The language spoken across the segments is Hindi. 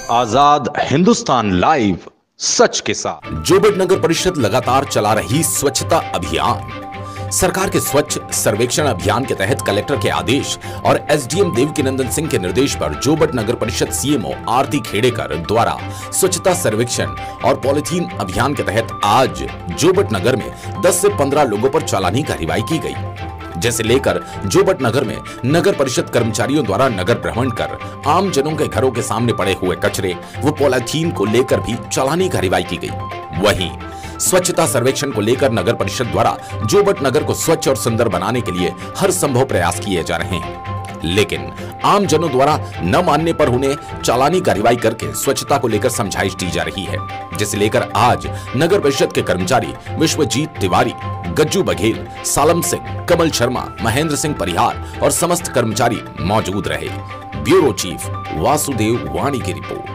आजाद हिंदुस्तान लाइव, सच के साथ। जोबट नगर परिषद लगातार चला रही स्वच्छता अभियान। सरकार के स्वच्छ सर्वेक्षण अभियान के तहत कलेक्टर के आदेश और एसडीएम देवकीनंदन सिंह के निर्देश पर जोबट नगर परिषद सीएमओ आरती खेड़ेकर द्वारा स्वच्छता सर्वेक्षण और पॉलिथीन अभियान के तहत आज जोबट नगर में 10 से 15 लोगों पर चालानी कार्रवाई की गई, जिसे लेकर जोबट नगर में नगर परिषद कर्मचारियों द्वारा नगर भ्रमण कर आम जनों के घरों के सामने पड़े हुए कचरे व पॉलिथीन को लेकर भी चालानी कार्रवाई की गई। वहीं स्वच्छता सर्वेक्षण को लेकर नगर परिषद द्वारा जोबट नगर को स्वच्छ और सुंदर बनाने के लिए हर संभव प्रयास किए जा रहे हैं, लेकिन आम जनों द्वारा न मानने पर उन्हें चालानी कार्रवाई करके स्वच्छता को लेकर समझाइश दी जा रही है, जिसे लेकर आज नगर परिषद के कर्मचारी विश्वजीत तिवारी, गज्जू बघेल, सालम सिंह, कमल शर्मा, महेंद्र सिंह परिहार और समस्त कर्मचारी मौजूद रहे। ब्यूरो चीफ वासुदेव वाणी की रिपोर्ट।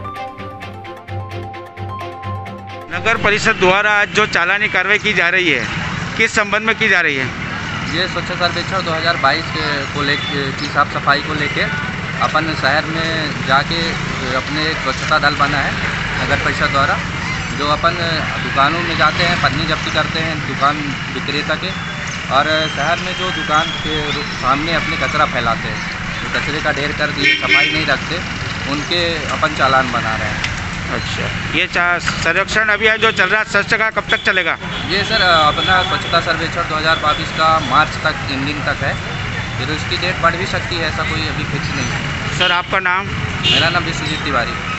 नगर परिषद द्वारा आज जो चालानी कार्रवाई की जा रही है, किस संबंध में की जा रही है? ये स्वच्छ सर्वेक्षण 2022 को लेकर की साफ सफाई को लेके अपन शहर में जाके अपने एक स्वच्छता दल बना है नगर परिषद द्वारा, जो अपन दुकानों में जाते हैं, पन्नी जब्ती करते हैं दुकान विक्रेता के, और शहर में जो दुकान के सामने अपने कचरा फैलाते हैं, जो कचरे का ढेर कर दिए, सफाई नहीं रखते, उनके अपन चालान बना रहे हैं। अच्छा, ये सर्वेक्षण अभियान जो चल रहा है स्वच्छ का कब तक चलेगा? ये सर अपना स्वच्छता सर्वेक्षण 2022 का मार्च तक एंडिंग तक है, फिर उसकी डेट बढ़ भी सकती है, ऐसा कोई अभी फिक्स नहीं है। सर आपका नाम? मेरा नाम विश्वजीत तिवारी।